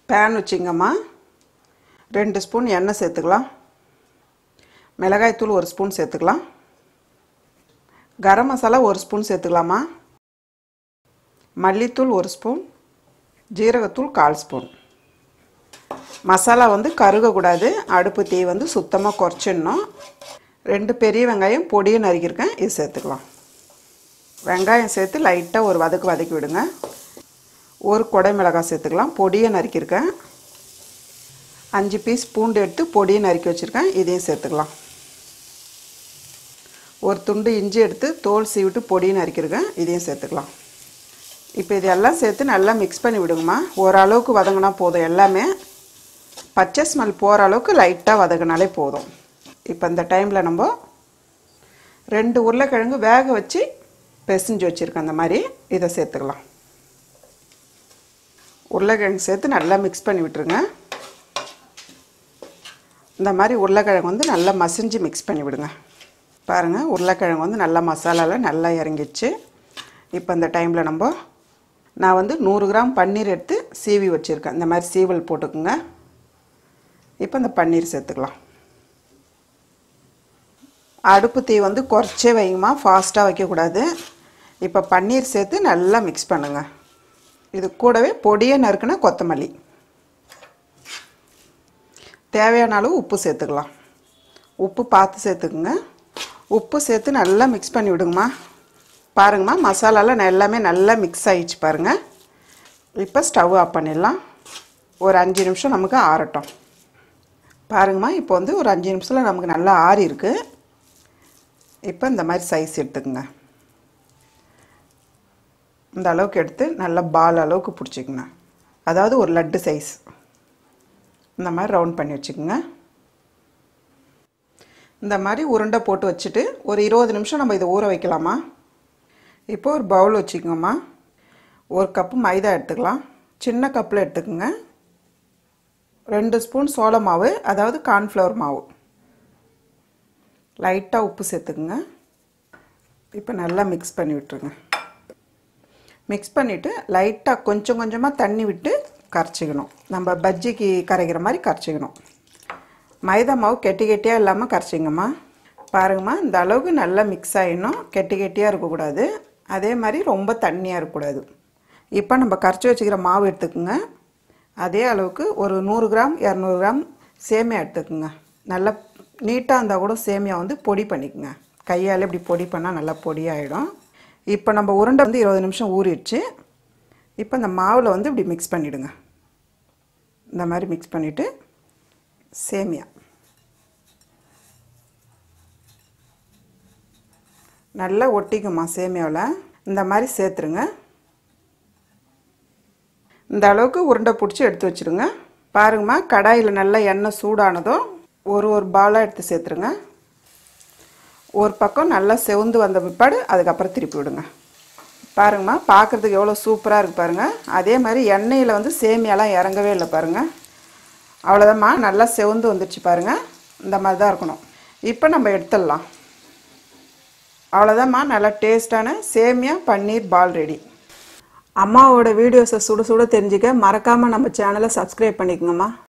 Pan வச்சிங்கம்மா. 2 spoon எண்ணெய் சேர்த்துக்கலாம். மிளகாய் தூள் 1 ஸ்பூன் சேர்த்துக்கலாம். கரம் மசாலா 1 ஸ்பூன் சேர்த்துக்கலாமா. மல்லித்தூள் 1 ஸ்பூன், ஜீரகத்தூள் 1/4 ஸ்பூன். மசாலா வந்து கருகக்கூடாது. அடுப்பு தீ வந்து சுத்தமாக குறைச்சிடணும். 2 பெரிய வெங்காயம் பொடியை நறுக்கியிருக்கேன், இது சேர்த்துக்கலாம். வெங்காயம் சேர்த்து லைட்டாக ஒரு வதக்கி விடுங்க. 1 கொடை மிளகாய் சேர்த்துக்கலாம், பொடியை நறுக்கியிருக்கேன். 5 பீஸ் பூண்டு எடுத்து பொடியை நறுக்கி வச்சுருக்கேன், இதையும் சேர்த்துக்கலாம். 1 துண்டு இஞ்சி எடுத்து தோல் சீவிட்டு பொடியை நறுக்கியிருக்கேன், இதையும் சேர்த்துக்கலாம். இப்போ இதெல்லாம் சேர்த்து நல்லா மிக்ஸ் பண்ணி விடுங்கம்மா. ஓரளவுக்கு வதங்கினா போதும். எல்லாமே பச்சை ஸ்மெல் போகிற அளவுக்கு லைட்டாக வதங்கினாலே போதும். இப்போ இந்த டைமில் நம்ம 2 உருளைக்கிழங்கு வேக வச்சு பிசைஞ்சு வச்சுருக்கேன், அந்த மாதிரி இதை சேர்த்துக்கலாம். உருளைக்கிழங்கு சேர்த்து நல்லா மிக்ஸ் பண்ணி விட்டுருங்க. இந்த மாதிரி உருளைக்கிழங்கு வந்து நல்லா மசிஞ்சு மிக்ஸ் பண்ணி விடுங்க. பாருங்கள், உருளைக்கிழங்கு வந்து நல்லா மசாலாவில் நல்லா இறங்கிடுச்சு. இப்போ இந்த டைமில் நான் வந்து 100 கிராம் பன்னீர் எடுத்து சீவி வச்சுருக்கேன். இந்த மாதிரி சீவல் போட்டுக்குங்க. இப்போ இந்த பன்னீர் சேர்த்துக்கலாம். அடுப்பு தீ வந்து குறைச்சே வைங்கம்மா, ஃபாஸ்ட்டாக வைக்கக்கூடாது. இப்போ பன்னீர் சேர்த்து நல்லா மிக்ஸ் பண்ணுங்கள். இது கூடவே பொடியை நறுக்குன கொத்தமல்லி, தேவையான அளவு உப்பு சேர்த்துக்கலாம். உப்பு பார்த்து சேர்த்துக்குங்க. உப்பு சேர்த்து நல்லா மிக்ஸ் பண்ணி விடுங்கம்மா. பாருங்கம்மா, மசாலாலாம் எல்லாமே நல்லா மிக்ஸ் ஆகிடுச்சு பாருங்கள். இப்போ ஸ்டவ் ஆஃப் பண்ணிடலாம். ஒரு 5 நிமிஷம் நமக்கு ஆறட்டும். பாருங்கம்மா, இப்போ வந்து ஒரு 5 நிமிஷத்தில் நமக்கு நல்லா ஆறி இருக்குது. இப்போ இந்த மாதிரி சைஸ் எடுத்துக்கோங்க. இந்த அளவுக்கு எடுத்து நல்லா பால் அளவுக்கு பிடிச்சிக்கோங்க. அதாவது ஒரு லட்டு சைஸ் இந்த மாதிரி ரவுண்ட் பண்ணி வச்சுக்கோங்க. இந்த மாதிரி உருண்டை போட்டு வச்சுட்டு ஒரு 20 நிமிஷம் நம்ம இதை ஊற வைக்கலாமா. இப்போ ஒரு பவுல் வச்சுக்கோங்கம்மா. 1 கப்பு மைதா எடுத்துக்கலாம். சின்ன கப்பில் எடுத்துக்கோங்க. 2 ஸ்பூன் சோள மாவு, அதாவது கார்ன்ஃப்ளவர் மாவு. லைட்டாக உப்பு சேர்த்துக்குங்க. இப்போ நல்லா மிக்ஸ் பண்ணி விட்டுருங்க. மிக்ஸ் பண்ணிவிட்டு லைட்டாக கொஞ்சம் கொஞ்சமாக தண்ணி விட்டு கரைச்சிக்கணும். நம்ம பஜ்ஜிக்கு கரைக்கிற மாதிரி கரைச்சிக்கணும். மைதா மாவு கெட்டி கெட்டியாக இல்லாமல் கரைச்சிங்கம்மா. பாருங்கம்மா, இந்த அளவுக்கு நல்லா மிக்ஸ் ஆகிடணும். கெட்டி கெட்டியாக இருக்கக்கூடாது, அதே மாதிரி ரொம்ப தண்ணியாக இருக்கக்கூடாது. இப்போ நம்ம கரைச்சி வச்சுக்கிற மாவு எடுத்துக்கோங்க. அதே அளவுக்கு ஒரு 100 கிராம் 200 கிராம் சேமியா எடுத்துக்கோங்க. நல்லா நீட்டாக இருந்தால் கூட சேமியா வந்து பொடி பண்ணிக்கோங்க. கையால் இப்படி பொடி பண்ணால் நல்லா பொடியாகிடும். இப்போ நம்ம உருண்டை வந்து 20 நிமிஷம் ஊறிடுச்சு. இப்போ இந்த மாவில் வந்து இப்படி மிக்ஸ் பண்ணிவிடுங்க. இந்த மாதிரி மிக்ஸ் பண்ணிவிட்டு சேமியா நல்லா ஒட்டிக்குமா. சேமியாவில் இந்த மாதிரி சேர்த்துருங்க. இந்த அளவுக்கு உருண்டை பிடிச்சி எடுத்து வச்சுருங்க. பாருங்கம்மா, கடாயில் நல்லா எண்ணெய் சூடானதும் ஒரு பாலாக எடுத்து சேர்த்துருங்க. ஒரு பக்கம் நல்லா செவந்து வந்த பிற்பாடு அதுக்கப்புறம் திருப்பி விடுங்க. பாருங்கம்மா, பார்க்குறதுக்கு எவ்வளோ சூப்பராக இருக்குது பாருங்கள். அதே மாதிரி எண்ணெயில் வந்து சேமியாலாம் இறங்கவே இல்லை பாருங்கள். அவ்வளோதாம்மா, நல்லா செவந்து வந்துடுச்சு பாருங்கள். இந்த மாதிரி தான் இருக்கணும். இப்போ நம்ம எடுத்துடலாம். அவ்வளோதாம்மா, நல்லா டேஸ்ட்டான சேமியா பன்னீர் பால் ரெடி. அம்மாவோட வீடியோஸை சுட சுட தெரிஞ்சுக்க மறக்காமல் நம்ம சேனலை சப்ஸ்கிரைப் பண்ணிக்கோங்கம்மா.